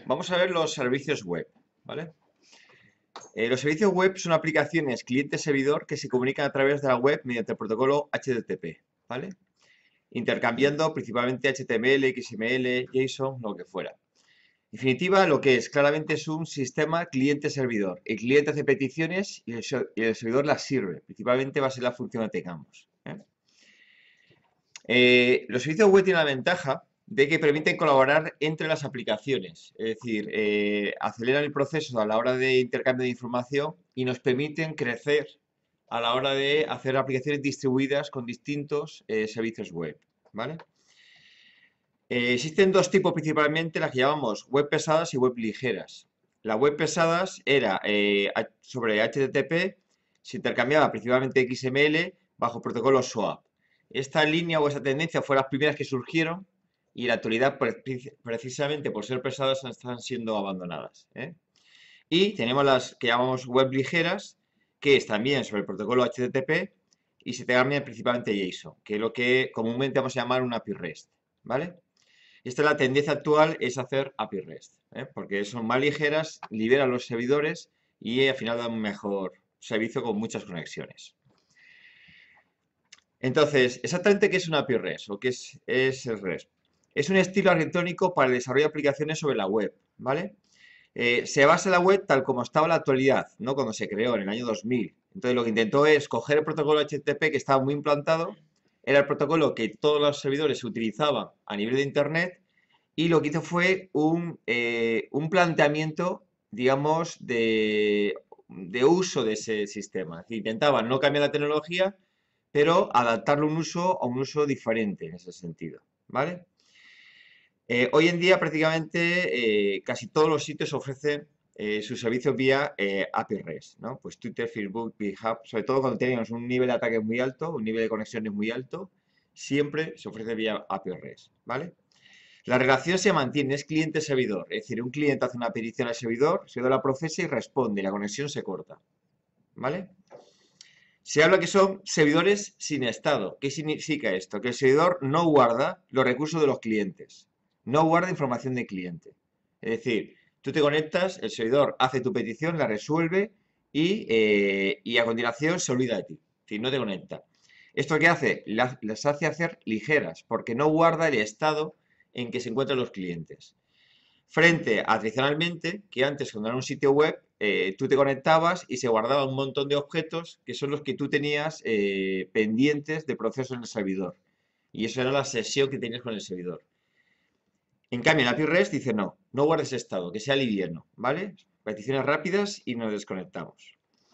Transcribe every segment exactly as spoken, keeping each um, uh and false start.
vamos a ver los servicios web, ¿vale? Eh, los servicios web son aplicaciones cliente-servidor que se comunican a través de la web mediante el protocolo H T T P, ¿vale? Intercambiando principalmente H T M L, X M L, JSON, lo que fuera. En definitiva, lo que es claramente es un sistema cliente-servidor. El cliente hace peticiones y el, y el servidor las sirve. Principalmente va a ser la función que tengamos, ¿eh? Eh, los servicios web tienen la ventaja de que permiten colaborar entre las aplicaciones, es decir, eh, aceleran el proceso a la hora de intercambio de información y nos permiten crecer a la hora de hacer aplicaciones distribuidas con distintos eh, servicios web, ¿vale? Eh, existen dos tipos principalmente, las que llamamos web pesadas y web ligeras. Las web pesadas era eh, sobre H T T P, se intercambiaba principalmente X M L bajo protocolo SOAP. Esta línea o esta tendencia fue las primeras que surgieron y en la actualidad, precisamente por ser pesadas, están siendo abandonadas, ¿eh? Y tenemos las que llamamos web ligeras, que es también sobre el protocolo H T T P y se intercambian principalmente JSON, que es lo que comúnmente vamos a llamar un A P I REST, ¿vale? Esta es la tendencia actual, es hacer A P I REST, ¿eh? Porque son más ligeras, liberan los servidores y eh, al final dan un mejor servicio con muchas conexiones. Entonces, ¿exactamente qué es un A P I REST o qué es, es el REST? Es un estilo arquitectónico para el desarrollo de aplicaciones sobre la web, ¿vale? Eh, se basa en la web tal como estaba en la actualidad, no cuando se creó en el año dos mil. Entonces, lo que intentó es coger el protocolo H T T P que estaba muy implantado, era el protocolo que todos los servidores utilizaban a nivel de Internet, y lo que hizo fue un, eh, un planteamiento, digamos, de, de uso de ese sistema. Es decir, intentaban no cambiar la tecnología, pero adaptarlo a un uso, a un uso diferente en ese sentido, ¿vale? Eh, hoy en día prácticamente eh, casi todos los sitios ofrecen eh, sus servicios vía eh, A P I REST, ¿no? Pues Twitter, Facebook, GitHub, sobre todo cuando tenemos un nivel de ataque muy alto, un nivel de conexiones muy alto, siempre se ofrece vía A P I REST, ¿vale? La relación se mantiene, es cliente-servidor, es decir, un cliente hace una petición al servidor, el servidor la procesa y responde, y la conexión se corta, ¿vale? Se habla que son servidores sin estado. ¿Qué significa esto? Que el servidor no guarda los recursos de los clientes, no guarda información del cliente. Es decir, tú te conectas, el servidor hace tu petición, la resuelve y, eh, y a continuación se olvida de ti. Es decir, no te conecta. ¿Esto qué hace? Las, las hace hacer ligeras, porque no guarda el estado en que se encuentran los clientes. Frente a tradicionalmente, que antes cuando era un sitio web, eh, tú te conectabas y se guardaba un montón de objetos que son los que tú tenías eh, pendientes de proceso en el servidor. Y eso era la sesión que tenías con el servidor. En cambio, en A P I REST dice no, no guardes estado, que sea liviano, ¿vale? Peticiones rápidas y nos desconectamos.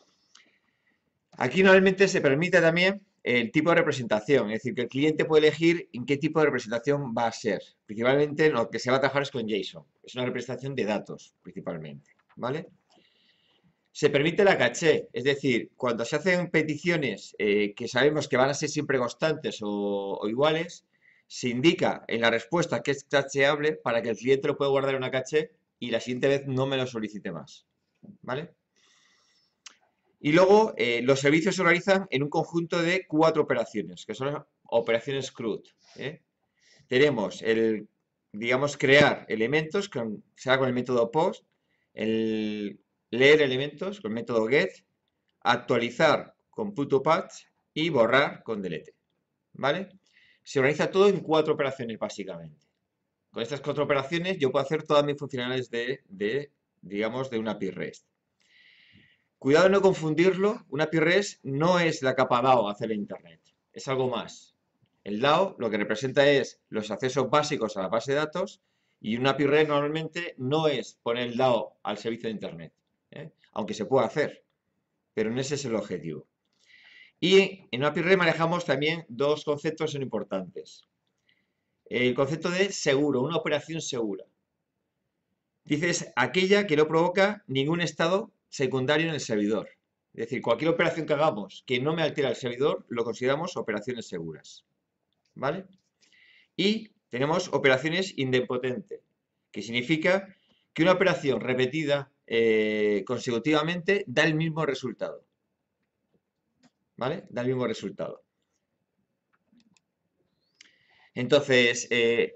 Aquí normalmente se permite también el tipo de representación, es decir, que el cliente puede elegir en qué tipo de representación va a ser. Principalmente lo que se va a trabajar es con JSON, es una representación de datos, principalmente, ¿vale? Se permite la caché, es decir, cuando se hacen peticiones eh, que sabemos que van a ser siempre constantes o, o iguales, se indica en la respuesta que es cacheable para que el cliente lo pueda guardar en una caché y la siguiente vez no me lo solicite más, ¿vale? Y luego eh, los servicios se organizan en un conjunto de cuatro operaciones, que son las operaciones C R U D, ¿eh? Tenemos el, digamos, crear elementos, con, será con el método POST, el leer elementos con el método GET, actualizar con .patch y borrar con delete, ¿vale? Se organiza todo en cuatro operaciones, básicamente. Con estas cuatro operaciones yo puedo hacer todas mis funcionalidades de, de digamos, de una A P I REST. Cuidado de no confundirlo, una A P I REST no es la capa D A O hacia la Internet, es algo más. El D A O lo que representa es los accesos básicos a la base de datos y una A P I REST normalmente no es poner el D A O al servicio de Internet, ¿eh? Aunque se puede hacer, pero no ese es el objetivo. Y en una A P I REST manejamos también dos conceptos que son importantes. El concepto de seguro, una operación segura. Dices aquella que no provoca ningún estado secundario en el servidor. Es decir, cualquier operación que hagamos que no me altera el servidor, lo consideramos operaciones seguras, ¿vale? Y tenemos operaciones idempotentes, que significa que una operación repetida eh, consecutivamente da el mismo resultado, ¿vale? Da el mismo resultado. Entonces, eh,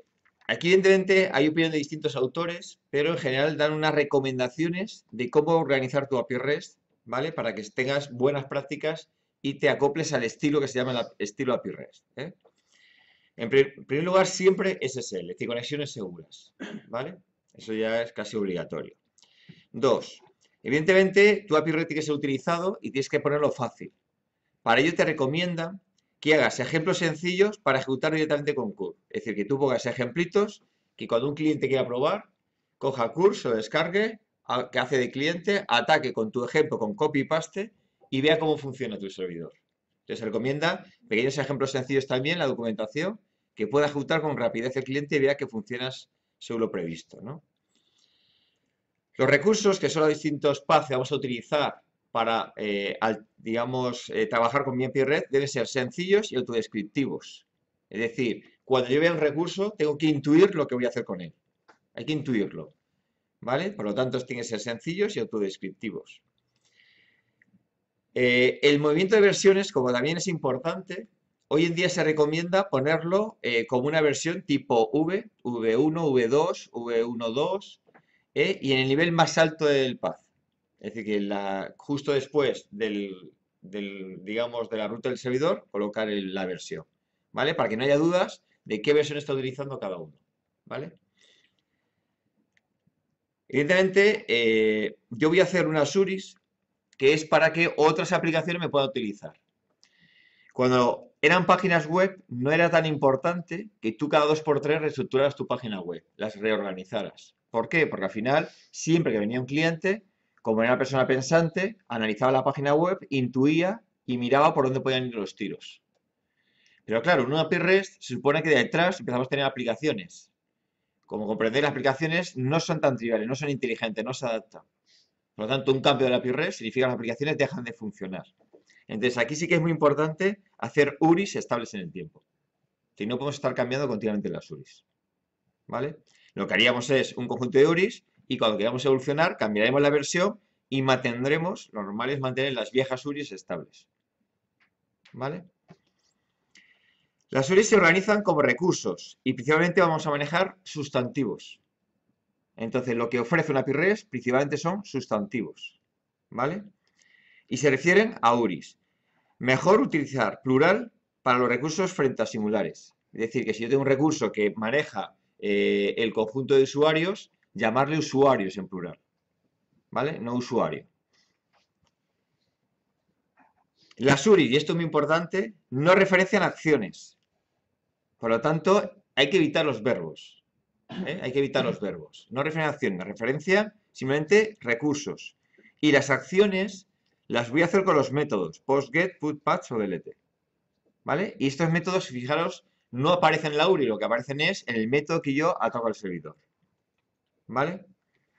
Aquí, evidentemente, hay opinión de distintos autores, pero en general dan unas recomendaciones de cómo organizar tu A P I REST, ¿vale? Para que tengas buenas prácticas y te acoples al estilo que se llama el estilo A P I REST, ¿eh? En primer lugar, siempre S S L, es decir, conexiones seguras, ¿vale? Eso ya es casi obligatorio. Dos, evidentemente, tu A P I REST tiene que ser utilizado y tienes que ponerlo fácil. Para ello te recomiendan que hagas ejemplos sencillos para ejecutar directamente con Curl. Es decir, que tú pongas ejemplitos que cuando un cliente quiera probar, coja Curl, se lo descargue, que hace de cliente, ataque con tu ejemplo con copy y paste y vea cómo funciona tu servidor. Entonces se recomienda pequeños ejemplos sencillos también, la documentación, que pueda ejecutar con rapidez el cliente y vea que funcionas según lo previsto, ¿no? Los recursos, que son los distintos paths que vamos a utilizar para, eh, al, digamos, eh, trabajar con mi A P I REST, deben ser sencillos y autodescriptivos. Es decir, cuando yo vea un recurso, tengo que intuir lo que voy a hacer con él. Hay que intuirlo, ¿vale? Por lo tanto, tienen que ser sencillos y autodescriptivos. Eh, el movimiento de versiones, como también es importante, hoy en día se recomienda ponerlo eh, como una versión tipo V, V uno, V dos, V uno punto dos, eh, y en el nivel más alto del path. Es decir, que la, justo después del, del, digamos, de la ruta del servidor, colocar el, la versión, ¿vale? Para que no haya dudas de qué versión está utilizando cada uno, ¿vale? Evidentemente, eh, yo voy a hacer unas U R Is que es para que otras aplicaciones me puedan utilizar. Cuando eran páginas web, no era tan importante que tú cada dos por tres reestructuraras tu página web, las reorganizaras. ¿Por qué? Porque al final, siempre que venía un cliente, como era una persona pensante, analizaba la página web, intuía y miraba por dónde podían ir los tiros. Pero claro, en una A P I REST se supone que detrás empezamos a tener aplicaciones. Como comprender, las aplicaciones no son tan triviales, no son inteligentes, no se adaptan. Por lo tanto, un cambio de la A P I REST significa que las aplicaciones dejan de funcionar. Entonces, aquí sí que es muy importante hacer U R Is estables en el tiempo. Si no podemos estar cambiando continuamente las U R Is. ¿Vale? Lo que haríamos es un conjunto de U R Is y cuando queramos evolucionar, cambiaremos la versión y mantendremos, lo normal es mantener las viejas U R Is estables. ¿Vale? Las U R Is se organizan como recursos y principalmente vamos a manejar sustantivos. Entonces, lo que ofrece una A P I REST principalmente son sustantivos. ¿Vale? Y se refieren a U R Is. Mejor utilizar plural para los recursos frente a singulares. Es decir, que si yo tengo un recurso que maneja eh, el conjunto de usuarios, llamarle usuarios en plural. ¿Vale? No usuario. Las U R Is, y esto es muy importante, no referencian acciones. Por lo tanto, hay que evitar los verbos. ¿eh? Hay que evitar los verbos. No referencian acciones, referencian simplemente recursos. Y las acciones las voy a hacer con los métodos postget, put, patch o delete. ¿Vale? Y estos métodos, fijaros, no aparecen en la U R I, lo que aparecen es en el método que yo ataco al servidor. ¿Vale?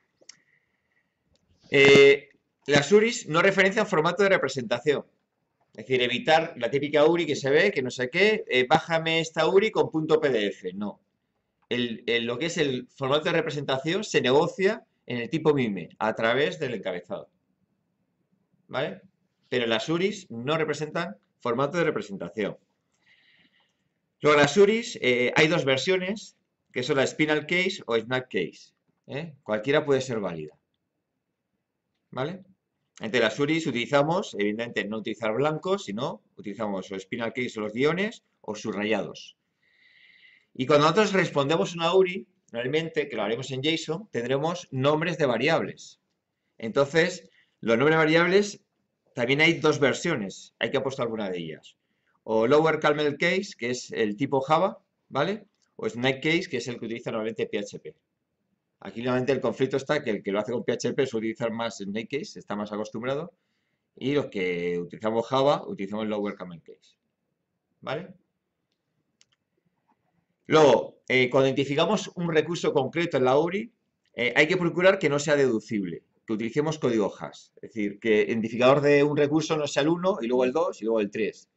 Eh, las U R Is no referencian formato de representación. Es decir, evitar la típica U R I que se ve, que no sé qué, eh, bájame esta U R I con punto P D F. No. El, el, lo que es el formato de representación se negocia en el tipo MIME, a través del encabezado. ¿Vale? Pero las U R Is no representan formato de representación. Luego, las U R Is, eh, hay dos versiones, que son la Spinal Case o Snap Case. ¿eh? Cualquiera puede ser válida. ¿Vale? Entre las U R Is utilizamos, evidentemente, no utilizar blancos, sino utilizamos o Spinal Case o los guiones o subrayados. Y cuando nosotros respondemos una U R I, realmente, que lo haremos en JSON, tendremos nombres de variables. Entonces, los nombres de variables, también hay dos versiones, hay que apostar alguna de ellas. O Lower Camel Case, que es el tipo Java, ¿vale? O Snake Case, que es el que utiliza normalmente P H P. Aquí normalmente el conflicto está que el que lo hace con P H P suele utilizar más Snake Case, está más acostumbrado, y los que utilizamos Java, utilizamos Lower Camel Case. ¿Vale? Luego, eh, cuando identificamos un recurso concreto en la U R I, eh, hay que procurar que no sea deducible, que utilicemos código hash. Es decir, que el identificador de un recurso no sea el uno, y luego el dos, y luego el tres.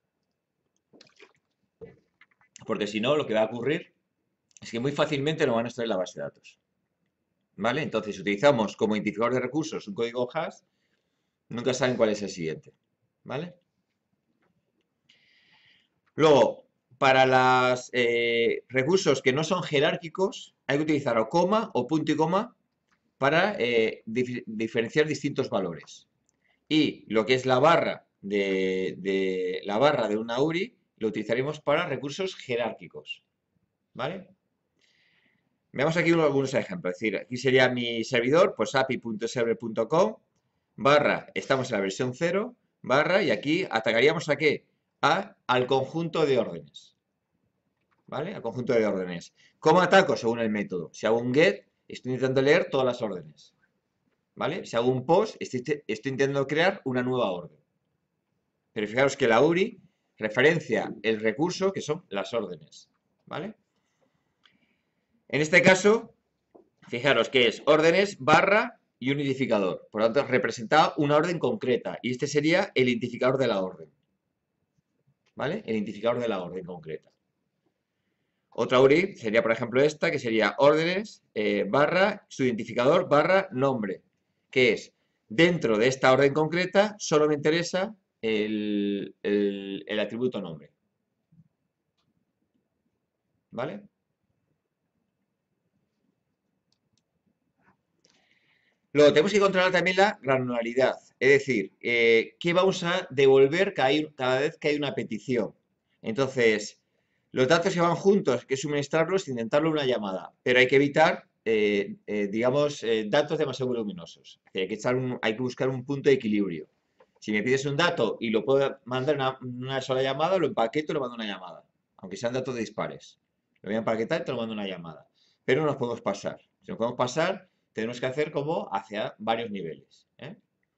Porque si no, lo que va a ocurrir es que muy fácilmente nos van a extraer la base de datos. ¿Vale? Entonces, si utilizamos como identificador de recursos un código hash, nunca saben cuál es el siguiente. ¿Vale? Luego, para los eh, recursos que no son jerárquicos, hay que utilizar o coma o punto y coma para eh, dif diferenciar distintos valores. Y lo que es la barra de, de la barra de una U R I lo utilizaremos para recursos jerárquicos. ¿Vale? Veamos aquí algunos ejemplos. Es decir, aquí sería mi servidor, pues api punto server punto com, barra, estamos en la versión cero, barra, y aquí atacaríamos a qué? A, al conjunto de órdenes. ¿Vale? Al conjunto de órdenes. ¿Cómo ataco? Según el método. Si hago un get, estoy intentando leer todas las órdenes. ¿Vale? Si hago un post, estoy, estoy intentando crear una nueva orden. Pero fijaros que la U R I referencia el recurso que son las órdenes. ¿Vale? En este caso, fijaros que es órdenes barra y un identificador. Por lo tanto, representa una orden concreta. Y este sería el identificador de la orden. ¿Vale? El identificador de la orden concreta. Otra U R I sería, por ejemplo, esta, que sería órdenes eh, barra su identificador barra nombre. Que es, dentro de esta orden concreta, solo me interesa el, el, el atributo nombre. ¿Vale? Luego tenemos que controlar también la granularidad, es decir, eh, qué vamos a devolver cada, cada vez que hay una petición. Entonces, los datos que van juntos, hay que suministrarlos, intentarlo una llamada, pero hay que evitar, eh, eh, digamos, eh, datos demasiado voluminosos. Hay que, echar un, hay que buscar un punto de equilibrio. Si me pides un dato y lo puedo mandar en una, una sola llamada, lo empaqueto y lo mando una llamada, aunque sean datos dispares. Lo voy a empaquetar y te lo mando una llamada. Pero no nos podemos pasar. Si nos podemos pasar, tenemos que hacer como hacia varios niveles. ¿eh?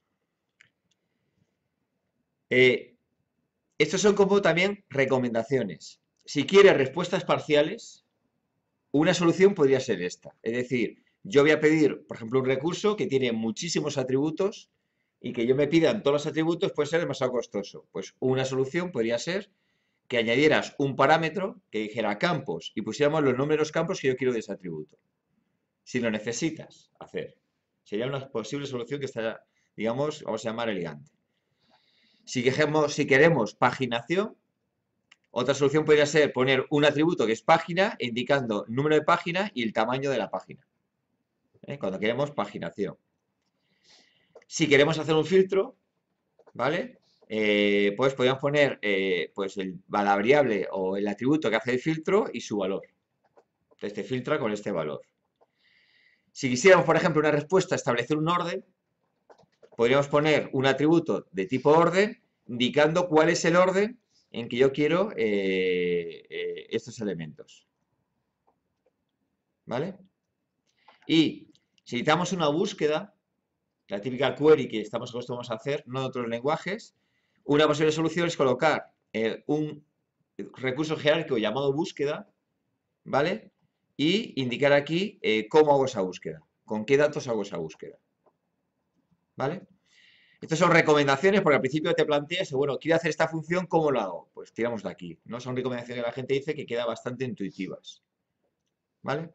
Eh, estos son como también recomendaciones. Si quieres respuestas parciales, una solución podría ser esta. Es decir, yo voy a pedir, por ejemplo, un recurso que tiene muchísimos atributos y que yo me pidan todos los atributos puede ser demasiado costoso. Pues una solución podría ser que añadieras un parámetro que dijera campos y pusiéramos los nombres de los campos que yo quiero de ese atributo. Si lo necesitas hacer. Sería una posible solución que está, digamos, vamos a llamar elegante. Si queremos, si queremos paginación, otra solución podría ser poner un atributo que es página, indicando número de página y el tamaño de la página. ¿Eh? Cuando queremos paginación. Si queremos hacer un filtro, ¿vale? Eh, pues podríamos poner eh, pues el, la variable o el atributo que hace el filtro y su valor. Este filtra con este valor. Si quisiéramos, por ejemplo, una respuesta, establecer un orden, podríamos poner un atributo de tipo orden, indicando cuál es el orden en que yo quiero eh, eh, estos elementos. ¿Vale? Y si necesitamos una búsqueda, la típica query que estamos acostumbrados a hacer, no en otros lenguajes, una posible solución es colocar eh, un recurso jerárquico llamado búsqueda, ¿vale? Y indicar aquí eh, cómo hago esa búsqueda, con qué datos hago esa búsqueda. ¿Vale? Estas son recomendaciones porque al principio te planteas, bueno, quiero hacer esta función, ¿cómo lo hago? Pues tiramos de aquí. No son recomendaciones que la gente dice que quedan bastante intuitivas. ¿Vale?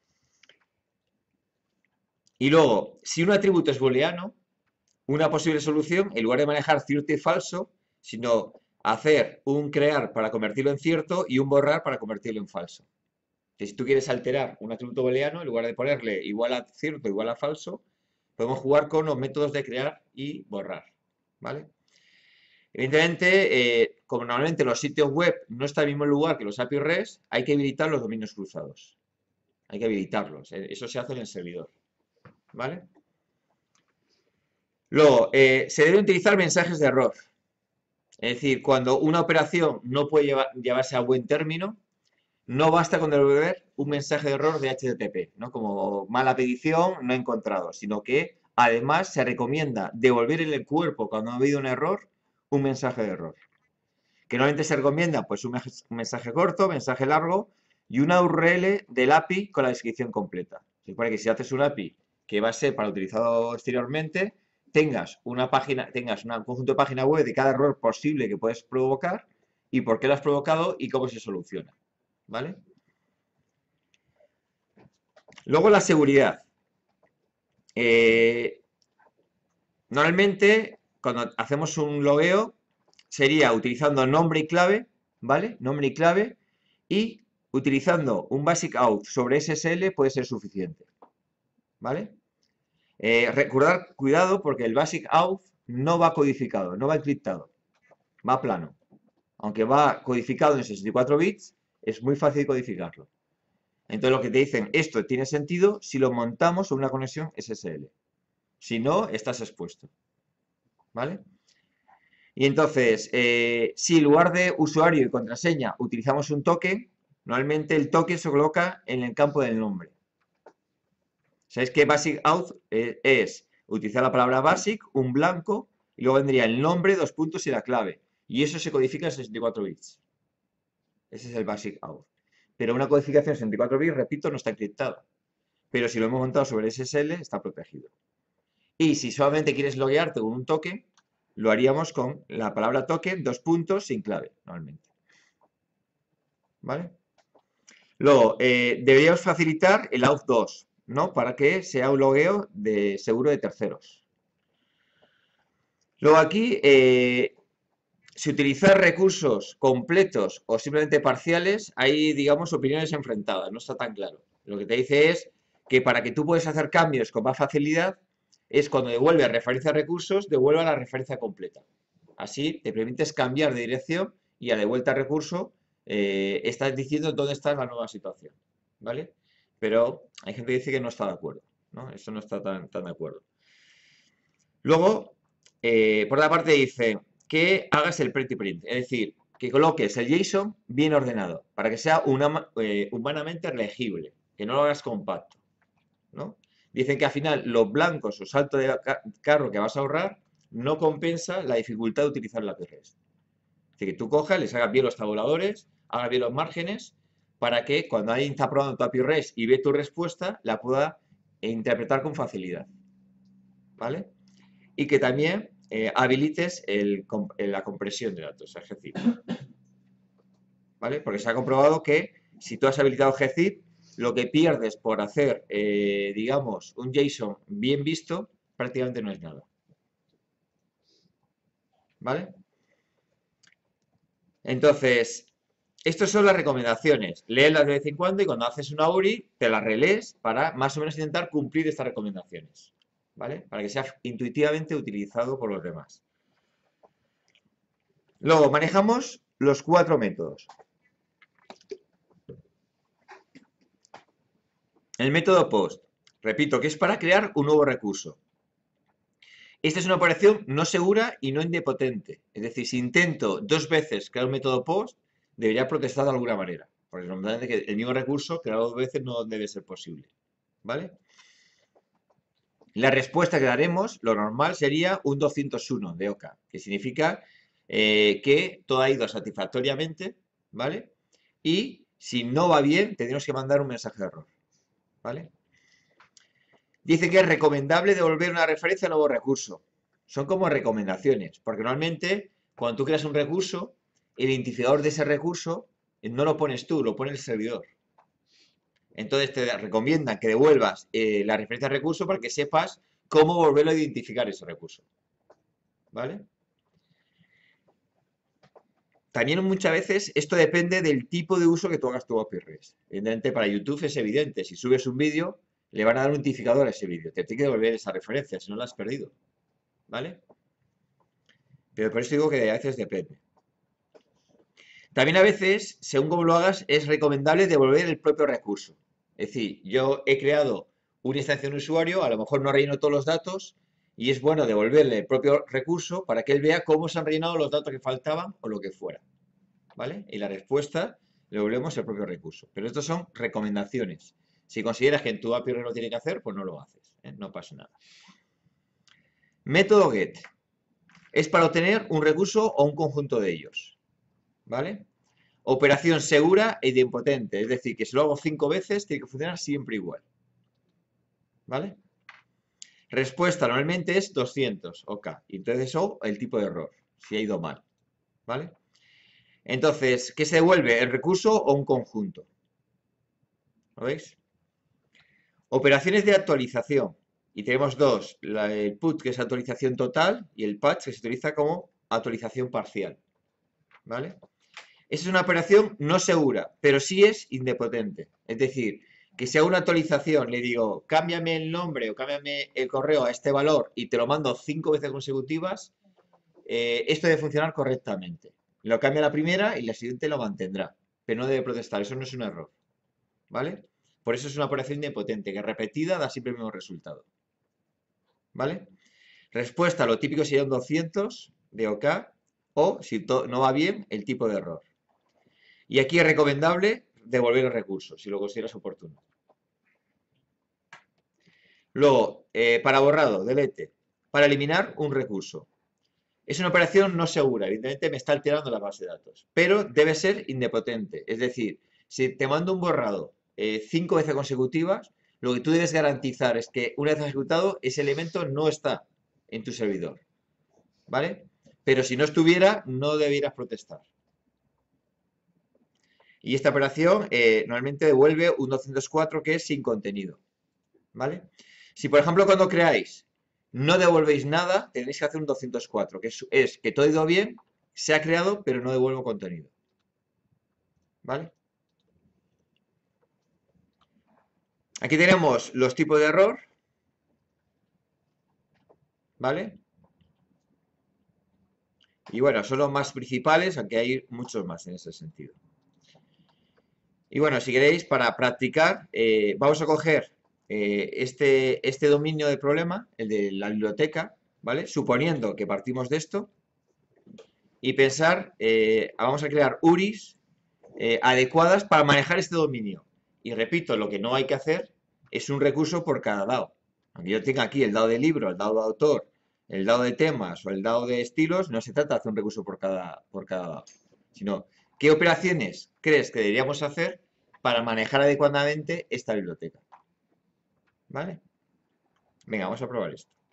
Y luego, si un atributo es booleano, una posible solución, en lugar de manejar cierto y falso, sino hacer un crear para convertirlo en cierto y un borrar para convertirlo en falso. Si tú quieres alterar un atributo booleano, en lugar de ponerle igual a cierto, igual a falso, podemos jugar con los métodos de crear y borrar, ¿vale? Evidentemente, eh, como normalmente los sitios web no están en el mismo lugar que los A P I REST, hay que habilitar los dominios cruzados. Hay que habilitarlos. Eso se hace en el servidor, ¿vale? Luego, eh, se deben utilizar mensajes de error. Es decir, cuando una operación no puede llevar, llevarse a buen término, no basta con devolver un mensaje de error de H T T P, ¿no? Como mala petición, no encontrado, sino que además se recomienda devolver en el cuerpo, cuando ha habido un error, un mensaje de error. Que normalmente se recomienda pues un mensaje corto, mensaje largo y una U R L del A P I con la descripción completa. Se supone que si haces un A P I que va a ser para utilizado exteriormente, tengas una página, tengas un conjunto de páginas web de cada error posible que puedes provocar y por qué lo has provocado y cómo se soluciona. ¿Vale? Luego la seguridad. Eh, normalmente, cuando hacemos un logueo, sería utilizando nombre y clave, ¿vale? Nombre y clave, y utilizando un basic auth sobre S S L puede ser suficiente. ¿Vale? Eh, recordar, cuidado, porque el basic auth no va codificado, no va encriptado, va plano. Aunque va codificado en sesenta y cuatro bits, es muy fácil codificarlo. Entonces lo que te dicen, esto tiene sentido si lo montamos sobre una conexión S S L. Si no, estás expuesto. ¿Vale? Y entonces, eh, si en lugar de usuario y contraseña utilizamos un token, normalmente el token se coloca en el campo del nombre. ¿Sabéis que basic auth eh, es utilizar la palabra basic, un blanco, y luego vendría el nombre, dos puntos y la clave? Y eso se codifica en sesenta y cuatro bits. Ese es el basic auth. Pero una codificación en sesenta y cuatro bits, repito, no está encriptada. Pero si lo hemos montado sobre S S L, está protegido. Y si solamente quieres loguearte con un token, lo haríamos con la palabra token, dos puntos, sin clave, normalmente. ¿Vale? Luego, eh, deberíamos facilitar el auth dos, ¿no? Para que sea un logueo de seguro de terceros. Luego aquí, eh, si utilizar recursos completos o simplemente parciales, hay, digamos, opiniones enfrentadas, no está tan claro. Lo que te dice es que para que tú puedas hacer cambios con más facilidad, es cuando devuelves referencia a recursos, devuelva la referencia completa. Así te permites cambiar de dirección y a de vuelta a recurso eh, estás diciendo dónde está la nueva situación, ¿vale? Pero hay gente que dice que no está de acuerdo, ¿no? Eso no está tan, tan de acuerdo. Luego, eh, por otra parte dice que hagas el pretty print, es decir, que coloques el JSON bien ordenado para que sea una, eh, humanamente legible, que no lo hagas compacto, ¿no? Dicen que al final los blancos o salto de carro que vas a ahorrar no compensa la dificultad de utilizar la lápiz rest. Es decir, que tú cojas, les hagas bien los tabuladores, hagas bien los márgenes, para que cuando alguien está probando tu A P I REST y ve tu respuesta, la pueda interpretar con facilidad. ¿Vale? Y que también eh, habilites el, la compresión de datos, el gzip. ¿Vale? Porque se ha comprobado que si tú has habilitado gzip, lo que pierdes por hacer, eh, digamos, un JSON bien visto, prácticamente no es nada. ¿Vale? Entonces, estas son las recomendaciones. Léelas de vez en cuando y cuando haces una U R I, te las relees para más o menos intentar cumplir estas recomendaciones. ¿Vale? Para que sea intuitivamente utilizado por los demás. Luego, manejamos los cuatro métodos. El método POST, repito, que es para crear un nuevo recurso. Esta es una operación no segura y no idempotente. Es decir, si intento dos veces crear un método POST, debería protestar de alguna manera. Porque normalmente el mismo recurso creado dos veces no debe ser posible. ¿Vale? La respuesta que daremos, lo normal sería un doscientos uno de O C A, que significa eh, que todo ha ido satisfactoriamente, ¿vale? Y si no va bien, tendremos que mandar un mensaje de error, ¿vale? Dice que es recomendable devolver una referencia a nuevo recurso. Son como recomendaciones, porque normalmente cuando tú creas un recurso, el identificador de ese recurso no lo pones tú, lo pone el servidor. Entonces te recomiendan que devuelvas eh, la referencia al recurso para que sepas cómo volverlo a identificar ese recurso. ¿Vale? También muchas veces esto depende del tipo de uso que tú hagas tu A P I REST. Evidentemente para YouTube es evidente, si subes un vídeo, le van a dar un identificador a ese vídeo. Te tiene que devolver esa referencia, si no la has perdido. ¿Vale? Pero por eso digo que a veces depende. También a veces, según cómo lo hagas, es recomendable devolver el propio recurso. Es decir, yo he creado una instancia de un usuario, a lo mejor no relleno todos los datos y es bueno devolverle el propio recurso para que él vea cómo se han rellenado los datos que faltaban o lo que fuera. ¿Vale? Y la respuesta le devolvemos el propio recurso. Pero estos son recomendaciones. Si consideras que en tu A P I lo tiene que hacer, pues no lo haces. ¿eh? No pasa nada. Método get. Es para obtener un recurso o un conjunto de ellos. ¿Vale? Operación segura e idempotente, es decir, que si lo hago cinco veces, tiene que funcionar siempre igual. ¿Vale? Respuesta normalmente es doscientos, OK. Y entonces eso, el tipo de error, si ha ido mal. ¿Vale? Entonces, ¿qué se devuelve? ¿El recurso o un conjunto? ¿Lo veis? Operaciones de actualización. Y tenemos dos, la, el put, que es actualización total, y el patch, que se utiliza como actualización parcial. ¿Vale? Esa es una operación no segura, pero sí es indepotente. Es decir, que si hago una actualización, le digo, cámbiame el nombre o cámbiame el correo a este valor y te lo mando cinco veces consecutivas, eh, esto debe funcionar correctamente. Lo cambia la primera y la siguiente lo mantendrá, pero no debe protestar. Eso no es un error. ¿Vale? Por eso es una operación indepotente, que repetida da siempre el mismo resultado. ¿Vale? Respuesta, lo típico sería un doscientos de OK, o si no va bien, el tipo de error. Y aquí es recomendable devolver el recurso, si lo consideras oportuno. Luego, eh, para borrado, delete, para eliminar un recurso. Es una operación no segura, evidentemente me está alterando la base de datos, pero debe ser indepotente. Es decir, si te mando un borrado eh, cinco veces consecutivas, lo que tú debes garantizar es que una vez ejecutado, ese elemento no está en tu servidor. ¿Vale? Pero si no estuviera, no debieras protestar. Y esta operación eh, normalmente devuelve un doscientos cuatro que es sin contenido. ¿Vale? Si, por ejemplo, cuando creáis no devolvéis nada, tenéis que hacer un doscientos cuatro, que es, es que todo ha ido bien, se ha creado, pero no devuelvo contenido. ¿Vale? Aquí tenemos los tipos de error. ¿Vale? Y bueno, son los más principales, aunque hay muchos más en ese sentido. Y bueno, si queréis, para practicar, eh, vamos a coger eh, este, este dominio del problema, el de la biblioteca, ¿vale? Suponiendo que partimos de esto, y pensar, eh, vamos a crear U R Is eh, adecuadas para manejar este dominio. Y repito, lo que no hay que hacer es un recurso por cada DAO. Aunque yo tenga aquí el DAO de libro, el DAO de autor, el DAO de temas o el DAO de estilos, no se trata de hacer un recurso por cada, por cada DAO, sino qué operaciones crees que deberíamos hacer para manejar adecuadamente esta biblioteca. ¿Vale? Venga, vamos a probar esto.